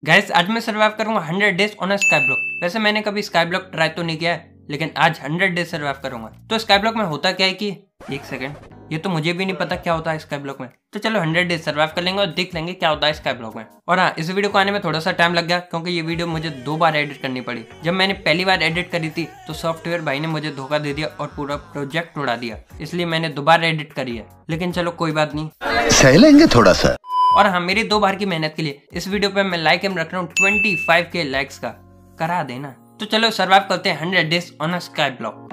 Guys आज मैं survive करूंगा 100 डेज ऑन स्काई ब्लॉक। वैसे मैंने कभी स्काई ब्लॉक ट्राई तो नहीं किया है, लेकिन आज 100 डेज सर्वाइव करूंगा। तो स्काई ब्लॉक में होता क्या है कि एक सेकंड, ये तो मुझे भी नहीं पता क्या होता है स्काई ब्लॉक में। तो चलो 100 डेज सर्वाइव कर लेंगे और देख लेंगे क्या होता है स्काई ब्लॉक में। और हाँ, इस वीडियो को आने में थोड़ा सा टाइम लग गया क्योंकि ये वीडियो मुझे 2 बार एडिट करनी पड़ी। जब मैंने पहली बार एडिट करी थी तो सॉफ्टवेयर भाई ने मुझे धोखा दे दिया और पूरा प्रोजेक्ट उड़ा दिया, इसलिए मैंने दोबारा एडिट करी है। लेकिन चलो कोई बात नहीं, सह लेंगे थोड़ा सा। और हाँ, मेरी 2 बार की मेहनत के लिए इस वीडियो पे मैं लाइक एम रख रहा हूँ 25K लाइक्स का, करा देना। तो चलो सर्वाइव करते हैं 100 days on a sky block.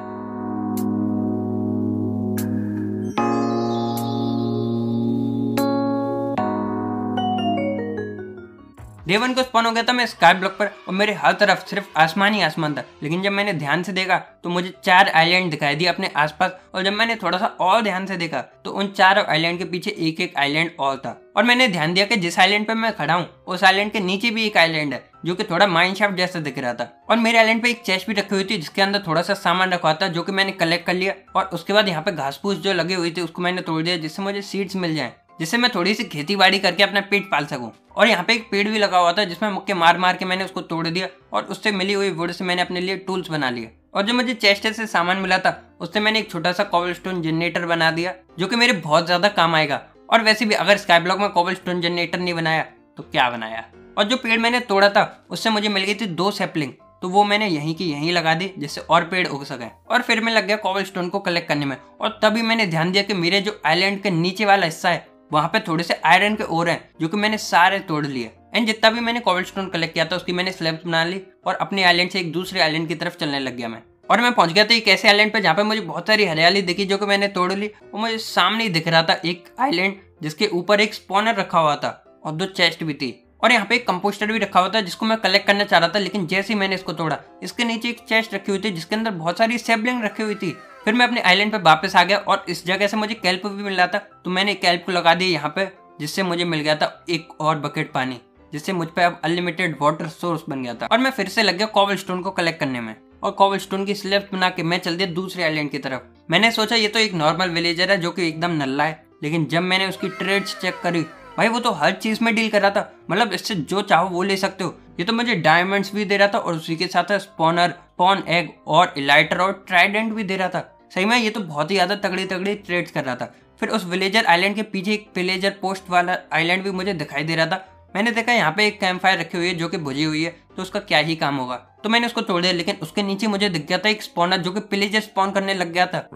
Day 1 को स्पॉन हो गया था मैं स्काई ब्लॉक पर और मेरे हर तरफ सिर्फ आसमान ही आसमान था। लेकिन जब मैंने ध्यान से देखा तो मुझे 4 आइलैंड दिखाई दिए अपने आसपास, और जब मैंने थोड़ा सा और ध्यान से देखा तो उन 4 आइलैंड के पीछे एक एक आइलैंड और था। और मैंने ध्यान दिया कि जिस आइलैंड पे मैं खड़ा हूँ उस आइलैंड के नीचे भी एक आइलैंड है जो कि थोड़ा माइनशाफ्ट जैसा दिख रहा था। और मेरे आइलैंड पे एक चेस्ट भी रखी हुई थी जिसके अंदर थोड़ा सा सामान रखा था, जो कि मैंने कलेक्ट कर लिया। और उसके बाद यहाँ पे घास फूस जो लगी हुई थी उसको मैंने तोड़ दिया, जिससे मुझे सीड्स मिल जाए, जिससे मैं थोड़ी सी खेती बाड़ी करके अपना पेट पाल सकूं। और यहाँ पे एक पेड़ भी लगा हुआ था जिसमें मुक्के मार मार के मैंने उसको तोड़ दिया, और उससे मिली हुई वुड से मैंने अपने लिए टूल्स बना लिए। और जो मुझे चेस्ट से सामान मिला था उससे मैंने एक छोटा सा कोबलस्टोन जनरेटर बना दिया, जो कि मेरे बहुत ज्यादा काम आएगा। और वैसे भी अगर स्काई ब्लॉक में कोबलस्टोन जनरेटर नहीं बनाया तो क्या बनाया। और जो पेड़ मैंने तोड़ा था उससे मुझे मिल गई थी 2 सैपलिंग, तो वो मैंने यहीं की यहीं लगा दी जिससे और पेड़ उग सके। और फिर मैं लग गया कोबलस्टोन को कलेक्ट करने में। और तभी मैंने ध्यान दिया कि मेरे जो आइलैंड के नीचे वाला हिस्सा है वहां पे थोड़े से आयरन के ओर हैं, जो कि मैंने सारे तोड़ लिए। एंड जितना भी मैंने कोबलस्टोन कलेक्ट किया था उसकी मैंने स्लैब्स बना ली और अपने आइलैंड से एक दूसरे आइलैंड की तरफ चलने लग गया मैं। और मैं पहुंच गया था एक ऐसे आइलैंड पे जहाँ पे मुझे बहुत सारी हरियाली दिखी, जो कि मैंने तोड़ ली। और मुझे सामने ही दिख रहा था एक आइलैंड जिसके ऊपर एक स्पॉनर रखा हुआ था और 2 चेस्ट भी थी। और यहाँ पे एक कंपोस्टर भी रखा हुआ था जिसको मैं कलेक्ट करना चाह रहा था, लेकिन जैसे ही मैंने इसको तोड़ा इसके नीचे एक चेस्ट रखी हुई थी जिसके अंदर बहुत सारी सैपलिंग रखी हुई थी। फिर मैं अपने आइलैंड पे वापस आ गया और इस जगह से मुझे कैल्प भी मिल रहा था, तो मैंने कैल्प को लगा दिया यहाँ पे, जिससे मुझे मिल गया था एक और बकेट पानी, जिससे मुझ पे अब अनलिमिटेड वाटर सोर्स बन गया था। और मैं फिर से लग गया कोबलस्टोन को कलेक्ट करने में, और कोबलस्टोन की स्लैब्स बना के मैं चल दिया दूसरे आइलैंड की तरफ। मैंने सोचा ये तो एक नॉर्मल विलेजर है जो कि एकदम नल्ला है, लेकिन जब मैंने उसकी ट्रेड्स चेक करी भाई वो तो हर चीज में डील कर रहा था। मतलब इससे जो चाहो वो ले सकते हो। ये तो मुझे डायमंड्स भी दे रहा था और उसी के साथ स्पॉनर, स्पॉन एग और इलाइटर और ट्राइडेंट भी दे रहा था। सही में ये तो बहुत ही ज्यादा तगड़ी तगड़ी ट्रेड्स कर रहा था। फिर उस विलेजर आइलैंड के पीछे एक विलेजर पोस्ट वाला आइलैंड भी मुझे दिखाई दे रहा था। मैंने देखा यहाँ पे एक कैंप फायर रखी हुई है जो कि बुझी हुई है, तो उसका क्या ही काम होगा, तो मैंने उसको तोड़ दिया। लेकिन उसके नीचे मुझे दिख गया था एक स्पॉनर जो कि विलेजर स्पॉन करने लग गया था।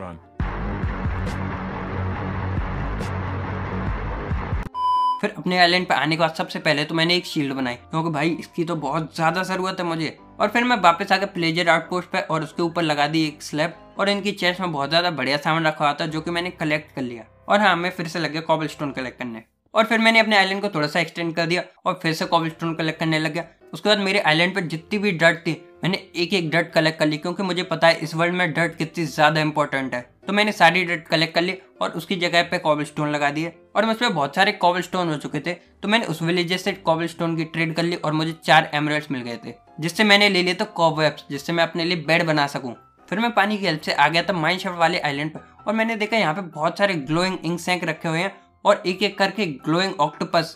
फिर अपने आइलैंड पे आने के बाद सबसे पहले तो मैंने एक शील्ड बनाई, क्योंकि भाई इसकी तो बहुत ज्यादा जरूरत है मुझे। और फिर मैं वापस आकर प्लेजर आउटपोस्ट पे और उसके ऊपर लगा दी एक स्लैब, और इनकी चेस्ट में बहुत ज्यादा बढ़िया सामान रखा हुआ था जो कि मैंने कलेक्ट कर लिया। और हाँ, मैं फिर से लग गया कोबलस्टोन कलेक्ट करने। और फिर मैंने अपने आइलैंड को थोड़ा सा एक्सटेंड कर दिया और फिर से कोबलस्टोन कलेक्ट करने लग गया। उसके बाद मेरे आइलैंड पर जितनी भी डर्ट थी मैंने एक एक डर्ट कलेक्ट कर ली, क्योंकि मुझे पता है इस वर्ल्ड में डर्ट कितनी ज्यादा इंपॉर्टेंट है। तो मैंने सारी डर्ट कलेक्ट कर ली और उसकी जगह पे कोबलस्टोन लगा दिए। और मुझ पे बहुत सारे कोबलस्टोन हो चुके थे, तो मैंने उस विलेजर से कोबलस्टोन की ट्रेड कर ली और मुझे 4 एमराल्ड्स मिल गए थे, जिससे मैंने ले लिए तो कॉबवेब्स, जिससे मैं अपने लिए बेड बना सकूं। फिर मैं पानी की हेल्प से आ गया था माइनशाफ्ट वाले आइलैंड पे, और मैंने देखा यहाँ पे बहुत सारे ग्लोइंग इंसेक्ट रखे हुए हैं और एक एक करके ग्लोइंग ऑक्टोपस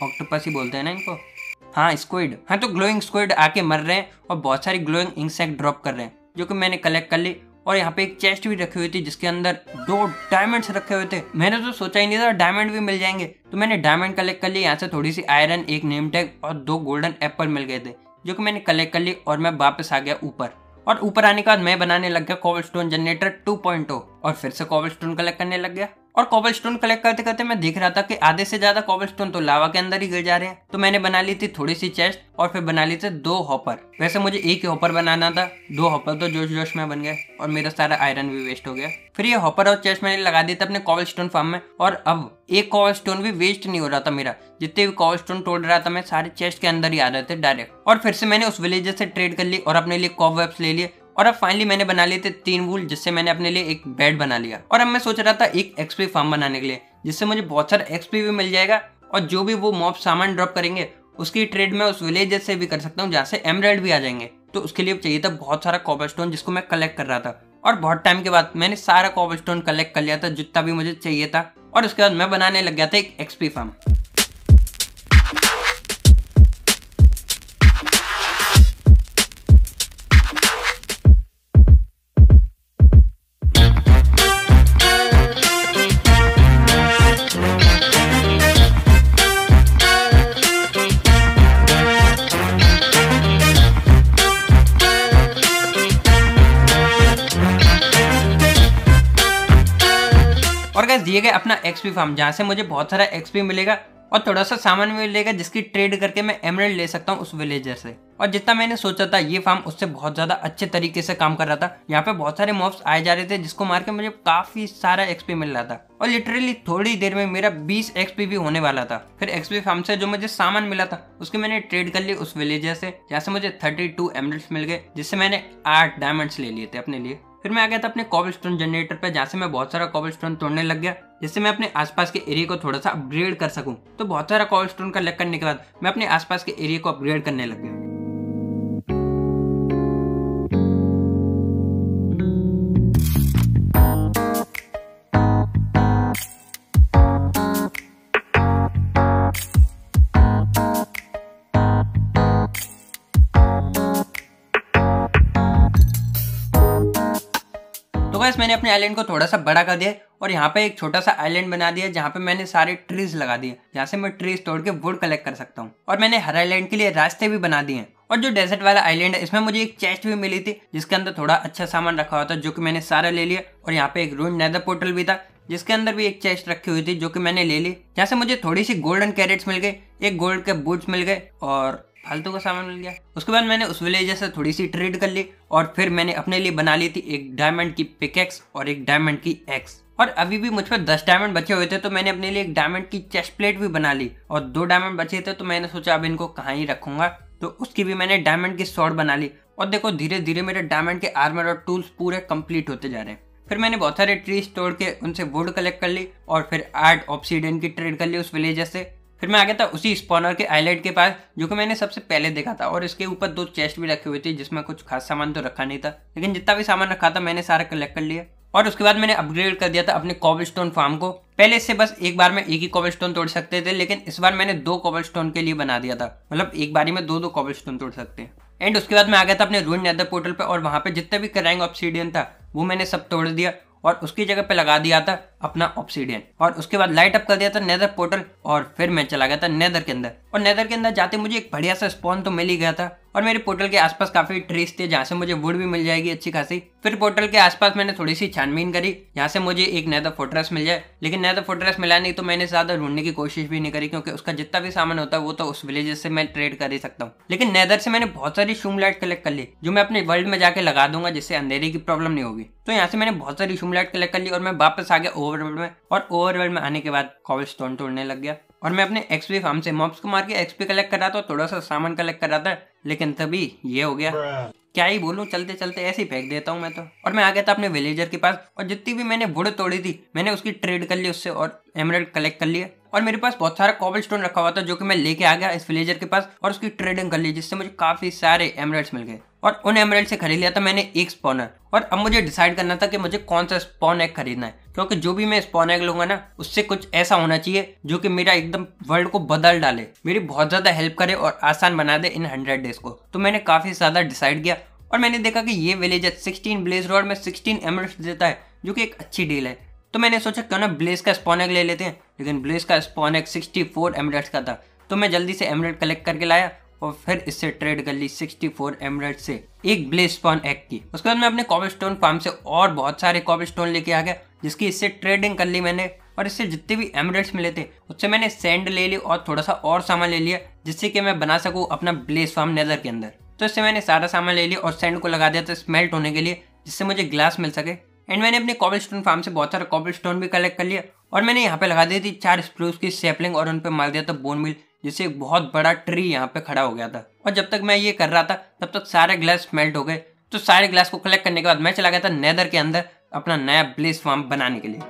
ही बोलते हैं ना इनको, हाँ स्क्विड, हाँ तो ग्लोइंग स्क्विड आके मर रहे हैं और बहुत सारी ग्लोइंग इंसेक्ट ड्रॉप कर रहे हैं, जो कि मैंने कलेक्ट कर ली। और यहाँ पे एक चेस्ट भी रखी हुई थी जिसके अंदर 2 डायमंड्स रखे हुए थे। मैंने तो सोचा ही नहीं था डायमंड भी मिल जाएंगे, तो मैंने डायमंड कलेक्ट कर ली। यहाँ से थोड़ी सी आयरन, एक नेम टैग और 2 गोल्डन एप्पल मिल गए थे, जो कि मैंने कलेक्ट कर ली। और मैं वापस आ गया ऊपर, और ऊपर आने के बाद मैं बनाने लग गया कोबलस्टोन जनरेटर 2.0 और फिर से कोबलस्टोन कलेक्ट करने लग गया। और कोबलस्टोन कलेक्ट करते करते मैं देख रहा था कि आधे से ज्यादा कोबलस्टोन तो लावा के अंदर ही गिर जा रहे हैं। तो मैंने बना ली थी थोड़ी सी चेस्ट और फिर बना ली थी 2 हॉपर। वैसे मुझे एक ही हॉपर बनाना था, 2 हॉपर तो जोश जोश में बन गए और मेरा सारा आयरन भी वेस्ट हो गया। फिर ये हॉपर और चेस्ट मैंने लगा दी थी अपने कोबलस्टोन फार्म में, और अब एक कोबलस्टोन भी वेस्ट नहीं हो रहा था मेरा। जितने भी कोबलस्टोन तोड़ रहा था मैं सारे चेस्ट के अंदर ही आ रहे थे डायरेक्ट। और फिर से मैंने उस विलेजर से ट्रेड कर ली और अपने लिए कॉबवेब्स ले लिए। और अब फाइनली मैंने बना लिए थे 3 वूल, जिससे मैंने अपने लिए एक बेड बना लिया। और अब मैं सोच रहा था एक एक्सपी फार्म बनाने के लिए, जिससे मुझे बहुत सारा एक्सपी भी मिल जाएगा, और जो भी वो मॉब सामान ड्रॉप करेंगे उसकी ट्रेड मैं उस विलेजर से भी कर सकता हूँ, जहाँ से एमराल्ड भी आ जाएंगे। तो उसके लिए चाहिए था बहुत सारा कोबलस्टोन, जिसको मैं कलेक्ट कर रहा था। और बहुत टाइम के बाद मैंने सारा कोबलस्टोन कलेक्ट कर लिया था जितना भी मुझे चाहिए था, और उसके बाद मैं बनाने लग गया था एक एक्सपी फार्म। दिए गए अपना एक्सपी फार्म, जहाँ से मुझे बहुत सारा एक्सपी मिलेगा और थोड़ा सा सामान मिलेगा जिसकी ट्रेड करके मैं एमराल्ड ले सकता हूँ उस विलेजर से। और जितना मैंने सोचा था ये फार्म उससे बहुत ज्यादा अच्छे तरीके से काम कर रहा था। यहाँ पे बहुत सारे मॉब्स आए जा रहे थे जिसको मार के मुझे काफी सारा एक्सपी मिल रहा था और लिटरली थोड़ी देर में मेरा 20 एक्सपी भी होने वाला था। फिर एक्सपी फार्म से जो मुझे सामान मिला था उसके मैंने ट्रेड कर ली उस विलेजर से, जहाँ से मुझे 32 एमराल्ड्स मिल गए, जिससे मैंने 8 डायमंड्स ले लिए थे अपने लिए। फिर मैं आ गया था अपने कॉबलस्टोन जनरेटर पे, जहाँ से मैं बहुत सारा कॉबलस्टोन तोड़ने लग गया जिससे मैं अपने आसपास के एरिया को थोड़ा सा अपग्रेड कर सकूं। तो बहुत सारा कॉबलस्टोन का लग करने के बाद मैं अपने आसपास के एरिया को अपग्रेड करने लग गया। तो गाइस मैंने अपने आइलैंड को थोड़ा सा बड़ा कर दिया और यहाँ पे एक छोटा सा आइलैंड बना दिया जहाँ पे मैंने सारे ट्रीज लगा दिए, जहाँ से मैं ट्रीज तोड़ के वुड कलेक्ट कर सकता हूँ। और मैंने हर आइलैंड के लिए रास्ते भी बना दिए हैं। और जो डेजर्ट वाला आइलैंड है इसमें मुझे एक चेस्ट भी मिली थी जिसके अंदर थोड़ा अच्छा सामान रखा हुआ था, जो कि मैंने सारा ले लिया। और यहाँ पे एक रूइन नेदर पोर्टल भी था जिसके अंदर भी एक चेस्ट रखी हुई थी जो कि मैंने ले ली, जहाँ से मुझे थोड़ी सी गोल्डन कैरेट्स मिल गई, एक गोल्ड के बूट्स मिल गए और फालतू का सामान मिल गया। उसके बाद मैंने उस विलेजर से थोड़ी सी ट्रेड कर ली और फिर मैंने अपने लिए बना ली थी एक डायमंड की पिकेक्स और एक डायमंड की एक्स। और अभी भी मुझ पर 10 डायमंड बचे हुए थे तो मैंने अपने लिए एक डायमंड की चेस्ट प्लेट भी बना ली और 2 डायमंड बचे थे तो मैंने सोचा अब इनको कहाँ ही रखूंगा, तो उसकी भी मैंने डायमंड की स्वॉर्ड बना ली। और देखो धीरे धीरे मेरे डायमंड के आर्मर और टूल्स पूरे कंप्लीट होते जा रहे हैं। फिर मैंने बहुत सारे ट्रीज तोड़ के उनसे वुड कलेक्ट कर ली और फिर 8 ऑब्सीडियन की ट्रेड कर ली उस विलेजर से। फिर मैं आ गया था उसी स्पॉनर के आइलैंड के पास जो कि मैंने सबसे पहले देखा था और इसके ऊपर 2 चेस्ट भी रखी हुई थी जिसमें कुछ खास सामान तो रखा नहीं था, लेकिन जितना भी सामान रखा था मैंने सारा कलेक्ट कर लिया। और उसके बाद मैंने अपग्रेड कर दिया था अपने कॉबलस्टोन फार्म को। पहले इससे बस एक बार में एक ही कॉबलस्टोन तोड़ सकते थे, लेकिन इस बार मैंने 2 कॉबलस्टोन के लिए बना दिया था, मतलब एक बारी में 2 कॉबलस्टोन तोड़ सकते हैं। एंड उसके बाद मैं आ गया था अपने रूइन नेदर पोर्टल पे और वहां पे जितने भी क्राइंग ऑब्सीडियन था वो मैंने सब तोड़ दिया और उसकी जगह पे लगा दिया था अपना ऑब्सीडियन। और उसके बाद लाइट अप कर दिया था नेदर पोर्टल और फिर मैं चला गया था नेदर के अंदर। और नेदर के अंदर जाते मुझे एक बढ़िया सा स्पॉन तो मिल ही गया था और मेरे पोर्टल के आसपास काफी ट्रीज थे जहाँ से मुझे वुड भी मिल जाएगी अच्छी खासी। फिर पोर्टल के आसपास मैंने थोड़ी सी छानबीन करी यहाँ से मुझे एक नेदर फोर्ट्रेस मिल जाए, लेकिन नेदर फोर्ट्रेस मिला नहीं तो मैंने ज्यादा ढूंढने की कोशिश भी नहीं करी क्योंकि उसका जितना भी सामान होता है वो तो उस विलेज से मैं ट्रेड कर ही सकता हूँ। लेकिन नेदर से मैंने बहुत सारी शूम लाइट कलेक्ट कर ली जो मैं अपने वर्ल्ड में जाके लगा दूंगा जिससे अंधेरे की प्रॉब्लम नहीं होगी। तो यहाँ से मैंने बहुत सारी शूम लाइट कलेक्ट कर ली और मैं वापस आ गया ओवरवर्ल्ड में। और ओवरवर्ल्ड में आने के बाद कॉबलस्टोन तोड़ने लग गया और मैं अपने एक्सपी फार्म से मॉब्स को मार के एक्सपी कलेक्ट कर रहा था, थोड़ा सा सामान कलेक्ट कर रहा था, लेकिन तभी ये हो गया। क्या ही बोलूं, चलते चलते ऐसे ही फेंक देता हूं मैं तो। और मैं आ गया था अपने विलेजर के पास और जितनी भी मैंने वुड तोड़ी थी मैंने उसकी ट्रेड कर ली उससे और एमराल्ड कलेक्ट कर लिया। और मेरे पास बहुत सारा कॉबलस्टोन रखा हुआ था जो कि मैं लेके आ गया इस विलेजर के पास और उसकी ट्रेडिंग कर ली जिससे मुझे काफी सारे एमराल्ड्स मिल गए। और उन एमराल्ड से खरीद लिया था मैंने एक स्पॉनर। और अब मुझे डिसाइड करना था कि मुझे कौन सा स्पॉन एग खरीदना है, क्योंकि जो भी मैं स्पॉन एग लूंगा ना उससे कुछ ऐसा होना चाहिए जो कि मेरा एकदम वर्ल्ड को बदल डाले, मेरी बहुत ज्यादा हेल्प करे और आसान बना दे इन 100 डेज को। तो मैंने काफी ज्यादा डिसाइड किया और मैंने देखा कि ये विलेजर 16 ब्लेज रॉड में 16 एमराल्ड्स देता है जो कि एक अच्छी डील है। तो मैंने सोचा क्यों ना ब्लेज का स्पॉन एग ले लेते हैं, लेकिन ब्लेज का स्पॉन एग 64 एमराल्ड्स का था। तो मैं जल्दी से एमराल्ड कलेक्ट करके लाया और फिर इससे ट्रेड कर ली 64 एमराल्ड से एक ब्लेज स्पॉन एग की। उसके बाद मैं अपने कॉबलस्टोन फार्म से और बहुत सारे कॉबलस्टोन लेके आ गया जिसकी इससे ट्रेडिंग कर ली मैंने। और इससे जितने भी एमराल्ड्स मिले थे उससे मैंने सैंड ले ली और थोड़ा सा और सामान ले लिया जिससे कि मैं बना सकूँ अपना ब्लेज फार्म नेदर के अंदर। तो इससे मैंने सारा सामान ले लिया और सैंड को लगा दिया था स्मेल्ट होने के लिए जिससे मुझे ग्लास मिल सके। एंड मैंने अपने कॉबलस्टोन फार्म से बहुत सारा कॉबलस्टोन भी कलेक्ट कर लिया और मैंने यहाँ पे लगा दी थी 4 स्प्रूस की सैपलिंग और उन पे मार दिया था बोन मिल, जिससे एक बहुत बड़ा ट्री यहाँ पे खड़ा हो गया था। और जब तक मैं ये कर रहा था तब तक सारे ग्लास मेल्ट हो गए। तो सारे ग्लास को कलेक्ट करने के बाद मैं चला गया था नेदर के अंदर अपना नया ब्लेज फार्म बनाने के लिए।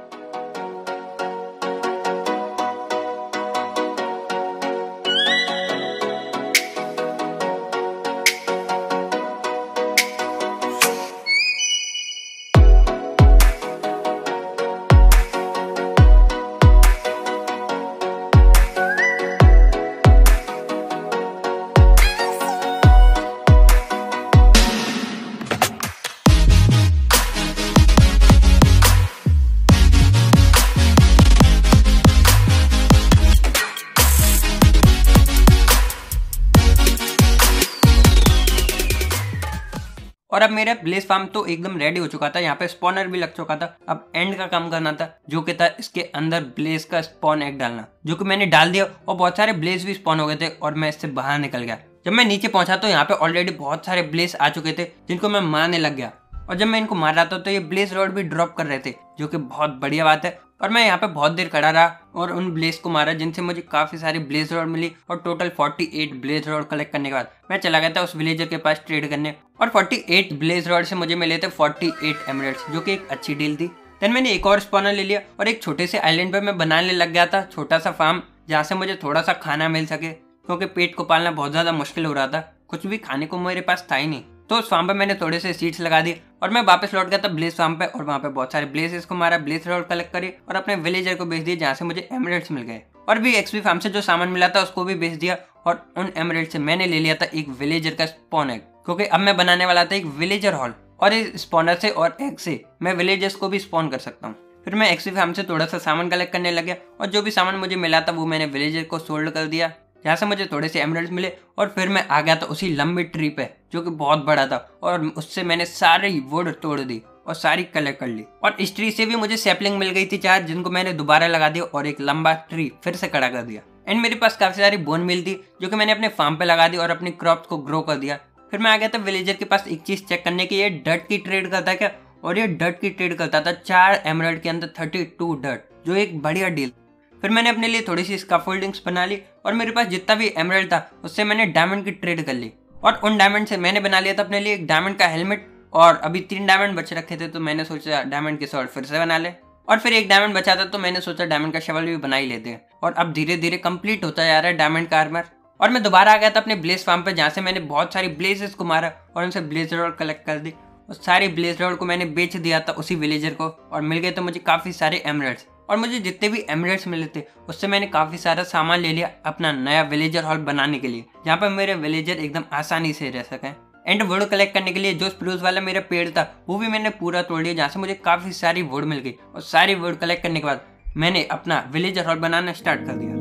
और अब मेरा ब्लेस फार्म तो एकदम रेडी हो चुका था, यहाँ पे स्पॉनर भी लग चुका था। अब एंड का काम करना था, जो कि था इसके अंदर ब्लेस का स्पॉन एग डालना, जो कि मैंने डाल दिया और बहुत सारे ब्लेस भी स्पॉन हो गए थे और मैं इससे बाहर निकल गया। जब मैं नीचे पहुंचा तो यहाँ पे ऑलरेडी बहुत सारे ब्लेस आ चुके थे जिनको मैं मारने लग गया, और जब मैं इनको मार रहा था तो ये ब्लेस रॉड भी ड्रॉप कर रहे थे, जो कि बहुत बढ़िया बात है। और मैं यहाँ पे बहुत देर खड़ा रहा और उन ब्लेस को मारा, जिनसे मुझे काफी सारी ब्लेस रॉड मिली। और टोटल 48 ब्लेस रॉड कलेक्ट करने के बाद मैं चला गया था उस विलेजर के पास ट्रेड करने, और 48 ब्लेस रॉड से मुझे मिले थे 48 एमराल्ड्स, जो कि एक अच्छी डील थी। देन मैंने एक और स्पॉनर ले लिया और एक छोटे से आइलैंड पे मैं बनाने लग गया था छोटा सा फार्म, जहाँ से मुझे थोड़ा सा खाना मिल सके, क्योंकि पेट को पालना बहुत ज्यादा मुश्किल हो रहा था, कुछ भी खाने को मेरे पास था ही नहीं। तो उस फार्म पे मैंने थोड़े से सीड्स लगा दिए और मैं वापस लौट गया था ब्लेस फार्म पे, और वहाँ पे बहुत सारे ब्लेसेस को मारा, ब्लेस रॉड कलेक्ट करी और अपने विलेजर को बेच दिया, जहाँ से मुझे एमराल्ड्स मिल गए। और भी एक्सपी फार्म से जो सामान मिला था उसको भी बेच दिया, और उन एमराल्ड से मैंने ले लिया था एक विलेजर का स्पॉन एग, क्योंकि अब मैं बनाने वाला था एक विलेजर हॉल, और इस स्पॉनर से और एग से मैं विलेजर्स को भी स्पॉन कर सकता हूँ। फिर मैं एक्सपी फार्म से थोड़ा सा सामान कलेक्ट करने लग गया, और जो भी सामान मुझे मिला था वो मैंने विलेजर को सोल्ड कर दिया, जहाँ से मुझे थोड़े से एमराल्ड्स मिले। और फिर मैं आ गया था उसी लंबी ट्री पे, जो कि बहुत बड़ा था, और उससे मैंने सारी वुड तोड़ दी और सारी कलेक्ट कर ली। और इस ट्री से भी मुझे सैपलिंग मिल गई थी 4, जिनको मैंने दोबारा लगा दिया और एक लंबा ट्री फिर से खड़ा कर दिया। एंड मेरे पास काफी सारी बोन मिल थी, जो कि मैंने अपने फार्म पे लगा दी और अपनी क्रॉप्स को ग्रो कर दिया। फिर मैं आ गया था विलेजर के पास एक चीज चेक करने की, ये डर्ट की ट्रेड करता क्या, और ये डर्ट की ट्रेड करता था 4 एमराल्ड के अंदर 32 डर्ट, जो एक बढ़िया डील। फिर मैंने अपने लिए थोड़ी सी स्काफोल्डिंग्स बना ली, और मेरे पास जितना भी एमराल्ड था उससे मैंने डायमंड की ट्रेड कर ली, और उन डायमंड से मैंने बना लिया था अपने लिए एक डायमंड का हेलमेट। और अभी 3 डायमंड बच रखे थे, तो मैंने सोचा डायमंड के स्वॉर्ड फिर से बना ले, और फिर एक डायमंड बचा था तो मैंने सोचा डायमंड का शवल भी बना ही लेते हैं। और अब धीरे धीरे कंप्लीट होता जा रहा है डायमंड का आर्मर। और मैं दोबारा आ गया था अपने ब्लेस फार्म पे, जहाँ से मैंने बहुत सारी ब्लेजेस को मारा और उनसे ब्लेज रॉड कलेक्ट कर दी, और सारी ब्लेज रॉड को मैंने बेच दिया था उसी विलेजर को, और मिल गए तो मुझे काफी सारे एमराल्ड्स। और मुझे जितने भी एमराल्ड्स मिले थे उससे मैंने काफी सारा सामान ले लिया अपना नया विलेजर हॉल बनाने के लिए, जहाँ पर मेरे विलेजर एकदम आसानी से रह सकें। एंड वुड कलेक्ट करने के लिए जो स्प्रूस वाला मेरा पेड़ था वो भी मैंने पूरा तोड़ लिया, जहाँ से मुझे काफी सारी वुड मिल गई। और सारी वुड कलेक्ट करने के बाद मैंने अपना विलेजर हॉल बनाना स्टार्ट कर दिया।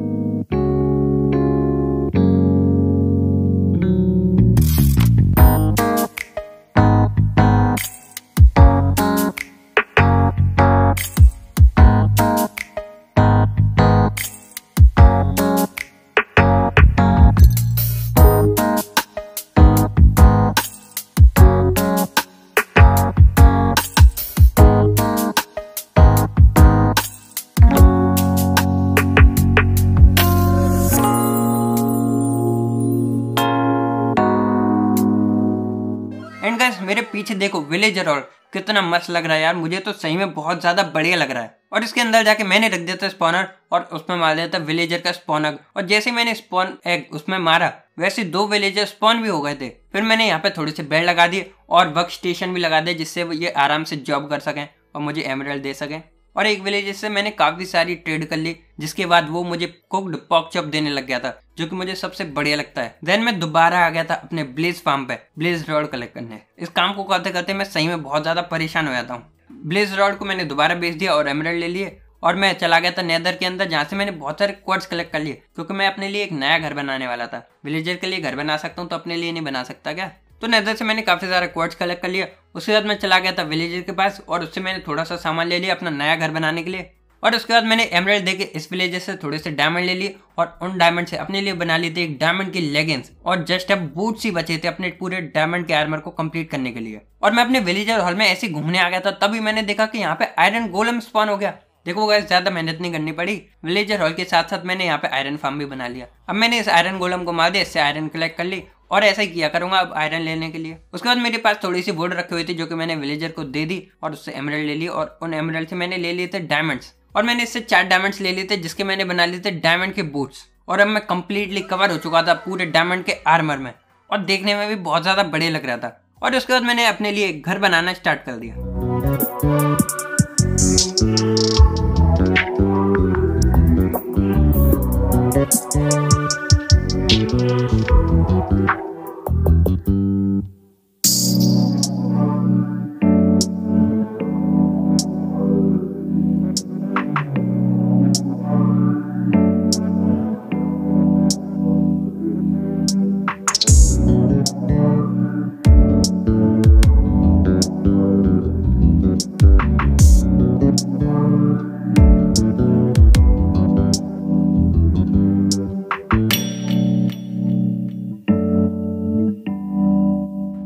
एंड गाइस मेरे पीछे देखो विलेजर हॉल कितना मस्त लग रहा है यार, मुझे तो सही में बहुत ज्यादा बढ़िया लग रहा है। और इसके अंदर जाके मैंने रख दिया था स्पॉनर, और उसमें मार दिया था विलेजर का स्पॉन एग, और जैसे ही मैंने स्पॉन एग उसमें मारा वैसे 2 विलेजर स्पॉन भी हो गए थे। फिर मैंने यहाँ पे थोड़े से बेड लगा दिए और वर्क स्टेशन भी लगा दिए, जिससे ये आराम से जॉब कर सकें और मुझे एमराल्ड दे सकें। और एक विलेजर से मैंने काफी सारी ट्रेड कर ली, जिसके बाद वो मुझे कुक्ड पॉर्क चॉप देने लग गया था, जो कि मुझे सबसे बढ़िया लगता है। देन मैं दोबारा आ गया था अपने ब्लेज फार्म पे ब्लेज रॉड कलेक्ट करने। इस काम को करते करते मैं सही में बहुत ज्यादा परेशान हो जाता हूँ। ब्लेज रॉड को मैंने दोबारा बेच दिया और एमराल्ड ले लिए, और मैं चला गया था नेदर के अंदर, जहाँ से मैंने बहुत सारे क्वार्ट्स कलेक्ट कर लिए, क्योंकि मैं अपने लिए एक नया घर बनाने वाला था। विलेजर के लिए घर बना सकता हूँ तो अपने लिए नहीं बना सकता क्या? तो नेदर से मैंने काफी सारा क्वार्ट्स कलेक्ट कर लिया। उसके बाद मैं चला गया था विलेजर के पास, और उससे मैंने थोड़ा सा सामान ले लिया अपना नया घर बनाने के लिए। और उसके बाद मैंने एमराल्ड देके इस विलेजर से थोड़े से डायमंड ले लिए, और उन डायमंड से अपने लिए बना लिए थे एक डायमंड की लेगिंग्स, और जस्ट अब बूट्स ही बचे थे अपने पूरे डायमंड के आर्मर को कंप्लीट करने के लिए। और मैं अपने विलेजर हॉल में ऐसे घूमने आ गया था, तभी मैंने देखा कि यहाँ पे आयरन गोलम स्पॉन हो गया। देखो गाइस ज्यादा मेहनत नहीं करनी पड़ी, विलेजर हॉल के साथ साथ मैंने यहाँ पे आयरन फार्म भी बना लिया। अब मैंने इस आयरन गोलम को मार दिया, इससे आयरन कलेक्ट कर ली, और ऐसा ही किया करूंगा अब आयरन लेने के लिए। उसके बाद मेरे पास थोड़ी सी वुड रखी हुई थी, जो कि मैंने विलेजर को दे दी, और उससे एमराल्ड ले ली, और उन एमराल्ड से मैंने ले लिए थे डायमंड्स, और मैंने इससे 4 डायमंड्स ले लिए थे, जिसके मैंने बना लिए थे डायमंड के बूट्स। और अब मैं कंप्लीटली कवर हो चुका था पूरे डायमंड के आर्मर में, और देखने में भी बहुत ज्यादा बढ़िया लग रहा था। और उसके बाद मैंने अपने लिए घर बनाना स्टार्ट कर दिया।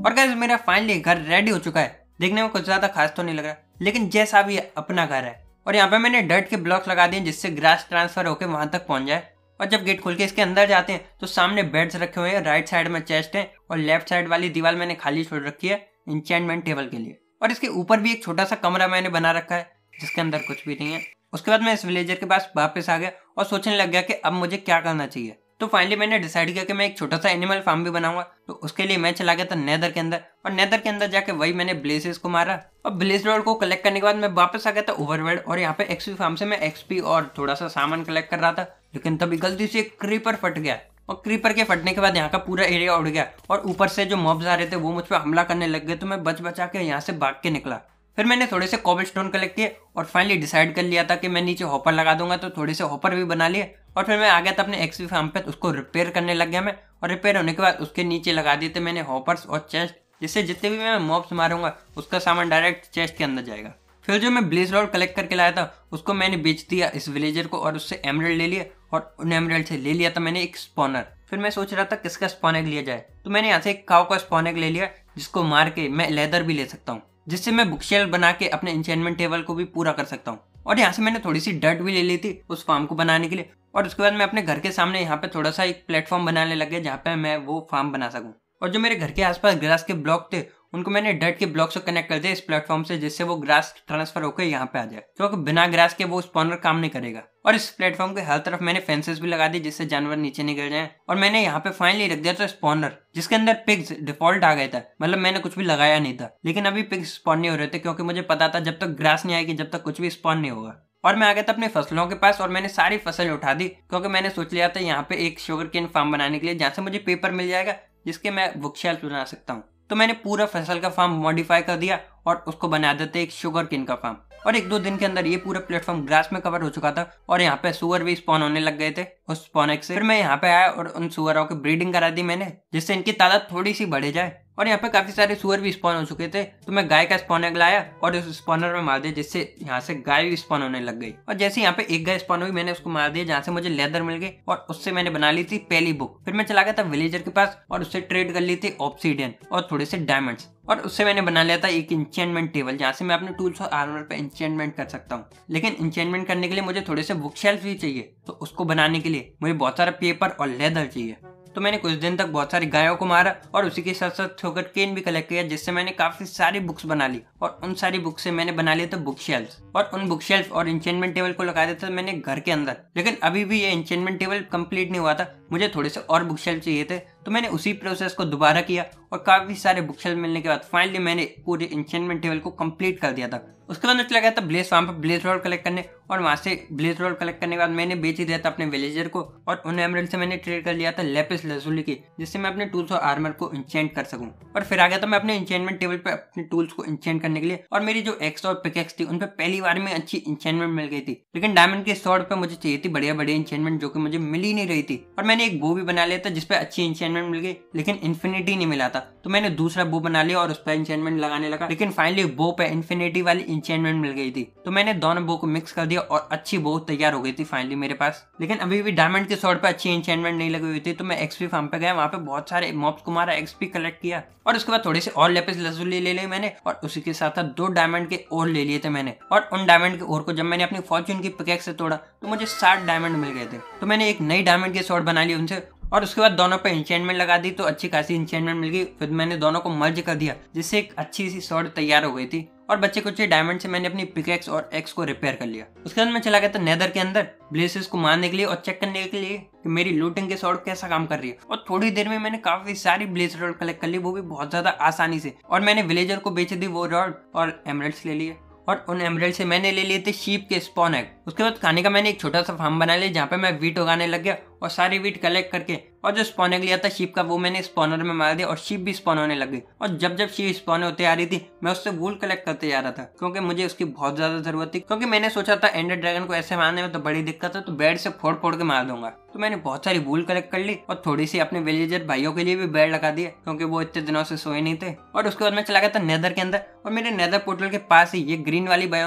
और गाइस मेरा फाइनली घर रेडी हो चुका है। देखने में कुछ ज्यादा खास तो नहीं लग रहा, लेकिन जैसा भी अपना घर है। और यहाँ पे मैंने डर्ट के ब्लॉक्स लगा दिए जिससे ग्रास ट्रांसफर होकर वहां तक पहुंच जाए। और जब गेट खोल के इसके अंदर जाते हैं तो सामने बेड्स रखे हुए हैं, राइट साइड में चेस्ट है और लेफ्ट साइड वाली दीवार मैंने खाली छोड़ रखी है इंचेंटमेंट टेबल के लिए। और इसके ऊपर भी एक छोटा सा कमरा मैंने बना रखा है जिसके अंदर कुछ भी नहीं है। उसके बाद मैं इस विलेजर के पास वापस आ गया और सोचने लग गया कि अब मुझे क्या करना चाहिए। तो फाइनली मैंने डिसाइड किया कि मैं एक छोटा सा एनिमल फार्म भी बनाऊंगा। तो उसके लिए मैं चला गया था नेदर के अंदर, और नेदर के अंदर जाके वही मैंने ब्लेसेस को मारा। और ब्लेस रोड को कलेक्ट करने के बाद मैं वापस आ गया था ओवरवर्ल्ड, और यहाँ पे एक्सपी फार्म से मैं एक्सपी और थोड़ा सा सामान कलेक्ट कर रहा था। लेकिन तभी गलती से एक क्रीपर फट गया, और क्रीपर के फटने के बाद यहाँ का पूरा एरिया उड़ गया और ऊपर से जो मॉब्स आ रहे थे वो मुझ पर हमला करने लग गए। तो मैं बच बचा के यहाँ से भाग के निकला। फिर मैंने थोड़े से कोबलस्टोन कलेक्ट किए और फाइनली डिसाइड कर लिया था कि मैं नीचे हॉपर लगा दूंगा, तो थोड़े से हॉपर भी बना लिए। और फिर मैं आ गया था अपने एक्सपी फार्म पे, उसको रिपेयर करने लग गया मैं। और रिपेयर होने के बाद उसके नीचे लगा दिए थे मैंने हॉपर्स और चेस्ट, जिससे जितने भी मैं मॉब्स मारूंगा उसका सामान डायरेक्ट चेस्ट के अंदर जाएगा। फिर जो मैं ब्लेज रोड कलेक्ट करके लाया था उसको मैंने बेच दिया इस विलेजर को, और उससे एमरल्ड ले लिया, और उन एमरल्ड से ले लिया था मैंने एक स्पॉनर। फिर मैं सोच रहा था किसका स्पॉन एग लिया जाए, तो मैंने यहाँ से एक काऊ का स्पॉन एग ले लिया, जिसको मार के मैं लेदर भी ले सकता हूँ, जिससे मैं बुकशेल्फ बना के अपने एन्चेंटमेंट टेबल को भी पूरा कर सकता हूँ। और यहाँ से मैंने थोड़ी सी डर्ट भी ले ली थी उस फार्म को बनाने के लिए। और उसके बाद मैं अपने घर के सामने यहाँ पे थोड़ा सा एक प्लेटफॉर्म बनाने लग गया जहाँ पे मैं वो फार्म बना सकूँ। और जो मेरे घर के आसपास ग्रास के ब्लॉक थे उनको मैंने डर्ट के ब्लॉक से कनेक्ट कर दिया इस प्लेटफॉर्म से, जिससे वो ग्रास ट्रांसफर होकर यहाँ पे आ जाए, क्योंकि बिना ग्रास के वो स्पॉनर काम नहीं करेगा। और इस प्लेटफॉर्म के हर तरफ मैंने फेंसेस भी लगा दी जिससे जानवर नीचे नहीं गिर जाए। और मैंने यहाँ पे फाइनली रख दिया था स्पॉनर, जिसके अंदर पिग्स डिफॉल्ट आ गया था, मतलब मैंने कुछ भी लगाया नहीं था। लेकिन अभी पिग्स स्पॉन नहीं हो रहे थे, क्योंकि मुझे पता था जब तक ग्रास नहीं आएगी जब तक कुछ भी स्पॉन नहीं होगा। और मैं आ गया था अपनी फसलों के पास और मैंने सारी फसल उठा दी, क्योंकि मैंने सोच लिया था यहाँ पे एक शुगर केन फार्म बनाने के लिए, जहाँ से मुझे पेपर मिल जाएगा जिसके मैं बुकशेल्फ बना सकता हूँ। तो मैंने पूरा फसल का फार्म मॉडिफाई कर दिया और उसको बना देते एक शुगर केन का फार्म। और 1-2 दिन के अंदर ये पूरा प्लेटफॉर्म ग्रास में कवर हो चुका था, और यहाँ पे सुअर भी स्पॉन होने लग गए थे उस स्पॉन एग से। फिर मैं यहाँ पे आया और उन सुअरों की ब्रीडिंग करा दी मैंने, जिससे इनकी तादाद थोड़ी सी बढ़ जाए। और यहाँ पे काफी सारे सुअर भी स्पॉन हो चुके थे, तो मैं गाय का स्पॉन एग लाया और उस स्पॉनर में मार दिया, जिससे यहाँ से गाय भी स्पॉन होने लग गई। और जैसे यहाँ पे एक गाय स्पॉन हुई मैंने उसको मार दिया, जहाँ से मुझे लेदर मिल गई, और उससे मैंने बना ली थी पहली बुक। फिर मैं चला गया था विलेजर के पास और उससे ट्रेड कर ली थी ऑब्सीडियन और थोड़े से डायमंड्स, और उससे मैंने बना लिया था एक इंचेंटमेंट टेबल, जहाँ से मैं अपने टूल्स और आर्मर पे इंचेंटमेंट कर सकता हूँ। लेकिन इंचेंटमेंट करने के लिए मुझे थोड़े से बुक शेल्फ भी चाहिए, तो उसको बनाने के लिए मुझे बहुत सारा पेपर और लेदर चाहिए। तो मैंने कुछ दिन तक बहुत सारी गायों को मारा और उसी के साथ साथ शुगर केन भी कलेक्ट किया, जिससे मैंने काफी सारी बुक्स बना ली। और उन सारी बुक्स से मैंने बना लिए थे बुक शेल्फ, और उन बुक शेल्फ और इंचेंटमेंट टेबल को लगा दिया था मैंने घर के अंदर। लेकिन अभी भी ये इंचेंटमेंट टेबल कंप्लीट नहीं हुआ था, मुझे थोड़े से और बुक शेल्फ चाहिए थे। तो मैंने उसी प्रोसेस को दोबारा किया और काफी सारे बुक शेल्फ मिलने के बाद फाइनली मैंने पूरे इंचेंटमेंट टेबल को कंप्लीट कर दिया था। उसके बाद मैं चला गया था ब्लेज फार्म पर ब्लेज रोड कलेक्ट करने, और वहां से ब्लेज रोड कलेक्ट करने के बाद मैंने बेच ही दिया था अपने विलेजर को, और उन एमरल्ड से मैंने ट्रेड कर लिया था लेपिस लजुली की, जिससे मैं अपने टूल्स और आर्मर को इंचेंट कर सकूं। और फिर आ गया था मैं अपने इंचेंटमेंट टेबल पे अपने टूल्स को इंचेंट करने के लिए, और मेरी जो एक्स और पिकेक्स थी उन पे पहली बार में अच्छी इंचेंटमेंट मिल गई थी। लेकिन डायमंड के स्वॉर्ड पे मुझे चाहिए थी बढ़िया बढ़िया इंचेंटमेंट, जो कि मुझे मिल ही नहीं रही थी। और मैंने एक बो भी बना लिया था जिसपे अच्छी इंचेंटमेंट मिल गई, लेकिन इन्फिनिटी नहीं मिला था। तो मैंने दूसरा बो बना लिया और उस पर इंचेंटमेंट लगाने लगा, लेकिन फाइनली बो पे इन्फिनिटी वाली इंचेंटमेंट मिल गई थी। तो मैंने दोनों बो को मिक्स कर दिया और अच्छी बो तैयार हो गई थी फाइनली मेरे पास। लेकिन अभी भी डायमंड के स्वॉर्ड पे अच्छी इंचेंटमेंट नहीं लगी हुई थी, तो मैं एक्सपी फार्म पे गया, वहां पे बहुत सारे मॉब्स को मारा, एक्सपी कलेक्ट किया, और उसके बाद थोड़े से और लेपिस लजुली ले लिए मैंने, और उसी के साथ साथ 2 डायमंड के और ले लिए थे मैंने। और उन डायमंड के और को जब मैंने अपनी फॉर्च्यून की पिकेक्स से तोड़ा तो मुझे 60 डायमंड मिल गए थे। तो मैंने एक नई डायमंड के स्वॉर्ड बना ली उनसे, और उसके बाद दोनों पे इंचेंटमेंट लगा दी, तो अच्छी खासी इंचेंटमेंट मिल गई। फिर मैंने दोनों को मर्ज कर दिया, जिससे एक अच्छी सी स्वॉर्ड तैयार हो गई थी, और बच्चे कुछ डायमंड से मैंने अपनी पिकेक्स और एक्स को रिपेयर कर लिया। उसके बाद मैं चला गया था नेदर के अंदर ब्लेसेस को मारने के लिए और चेक करने के लिए कि मेरी लूटिंग के स्वॉर्ड कैसा काम कर रही है। और थोड़ी देर में मैंने काफी सारी ब्लेस रॉड कलेक्ट कर ली, वो भी बहुत ज्यादा आसानी से, और मैंने विलेजर को बेच दी वो रॉड और एमरल्ड्स ले लिए। और उन एमरल्ड से मैंने ले लिए थे शीप के स्पॉन एग। उसके बाद खाने का मैंने एक छोटा सा फार्म बना लिया, जहाँ पे मैं वीट उगाने लग गया, और सारी वीट कलेक्ट करके और जो स्पॉन एग लिया था शीप का वो मैंने स्पॉनर में मार दिया, और शीप भी स्पॉन होने लग गई। और जब जब शीप स्पॉन होते आ रही थी मैं उससे वूल कलेक्ट करते जा रहा था, क्योंकि मुझे उसकी बहुत ज्यादा जरूरत थी। क्योंकि मैंने सोचा था एंडर ड्रैगन को ऐसे मारने में तो बड़ी दिक्कत है, तो बेड से फोड़ फोड़ के मार दूंगा। तो मैंने बहुत सारी वूल कलेक्ट कर ली और थोड़ी सी अपने विलेजर भाइयों के लिए भी बेड लगा दिए, क्योंकि वो इतने दिनों से सोए नहीं थे। और उसके बाद मैं चला गया था नेदर के अंदर, और मेरे नेदर पोर्टल के पास ही ये ग्रीन वाली बायोम थी,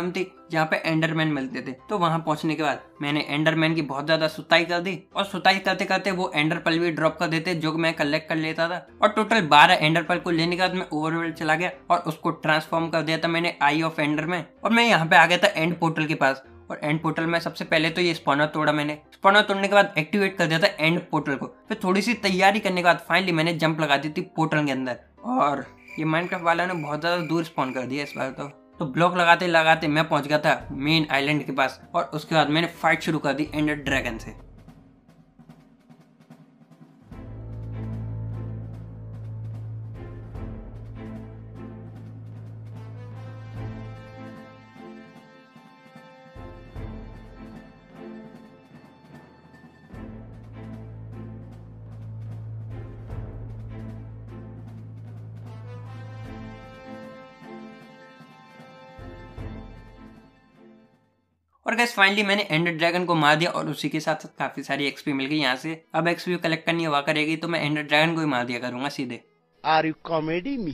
जहाँ पे एंडरमैन मिलते थे। तो वहां पहुंचने के बाद मैंने एंडरमैन की बहुत ज्यादा सुताई कर दी और सुताई करते करते वो एंडर पल भी ड्रॉप कर देते जो मैं कलेक्ट कर लेता था। और टोटल 12 एंडर पल को लेने के बाद मैं ओवरवर्ल्ड चला गया और उसको ट्रांसफॉर्म कर दिया था मैंने आई ऑफ एंडर में। और मैं यहाँ पे आ गया था एंड पोर्टल के पास। और एंड पोर्टल में सबसे पहले तो ये स्पॉनर तोड़ा मैंने। स्पॉनर तोड़ने के बाद एक्टिवेट कर दिया था एंड पोर्टल को। फिर थोड़ी सी तैयारी करने के बाद फाइनली मैंने जंप लगा दी थी पोर्टल के अंदर। और ये माइनक्राफ्ट वाला ने बहुत ज्यादा दूर स्पॉन कर दिया इस बार तो ब्लॉक लगाते लगाते मैं पहुंच गया था मेन आइलैंड के पास। और उसके बाद मैंने फाइट शुरू कर दी एंडर ड्रैगन से। और गैस फाइनली मैंने एंडर ड्रैगन को मार दिया और उसी के साथ साथ काफी सारी एक्सपी मिल गई यहाँ से। अब एक्सपी कलेक्ट करनी हुआ करेगी तो मैं एंडर ड्रैगन को ही मार दिया करूंगा सीधे। Are you comedy me?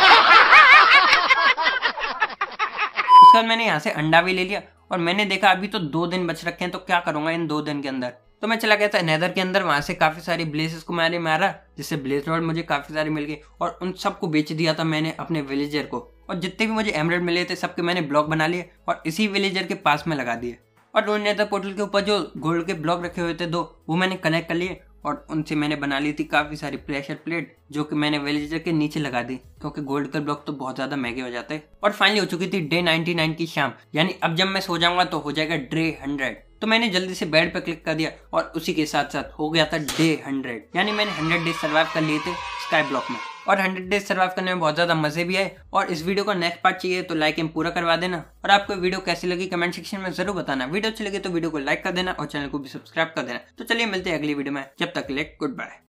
उसके बाद मैंने यहाँ से अंडा भी ले लिया और मैंने देखा अभी तो 2 दिन बच रखे हैं तो क्या करूंगा इन 2 दिन के अंदर। तो मैं चला गया था नेदर के अंदर, वहां से काफी सारी ब्लेसेस को मैंने मारा जिससे ब्लेस रॉड मुझे काफी सारी मिल गई और उन सबको बेच दिया था मैंने अपने विलेजर को। और जितने भी मुझे एमराल्ड मिले थे सबके मैंने ब्लॉक बना लिए और इसी विलेजर के पास में लगा दिए। और रोड नेदर पोर्टल के ऊपर जो गोल्ड के ब्लॉक रखे हुए थे 2 वो मैंने कलेक्ट कर लिए और उनसे मैंने बना ली थी काफी सारी प्रेशर प्लेट जो कि मैंने विलेजर के नीचे लगा दी क्योंकि गोल्ड के ब्लॉक तो बहुत ज्यादा महंगे हो जाते हैं। और फाइनली हो चुकी थी डे 99 की शाम, यानी अब जब मैं सो जाऊंगा तो हो जाएगा डे 100। तो मैंने जल्दी से बेड पे क्लिक कर दिया और उसी के साथ साथ हो गया था डे 100, यानी मैंने 100 डेज सर्वाइव कर लिए थे स्काई ब्लॉक में। और 100 डेज सर्वाइव करने में बहुत ज्यादा मजे भी आए। और इस वीडियो को नेक्स्ट पार्ट चाहिए तो लाइक एम पूरा करवा देना। और आपको वीडियो कैसी लगी कमेंट सेक्शन में जरूर बताना। वीडियो अच्छी लगी तो वीडियो को लाइक कर देना और चैनल को भी सब्सक्राइब कर देना। तो चलिए मिलते हैं अगली वीडियो में, जब तक के लिए गुड बाय।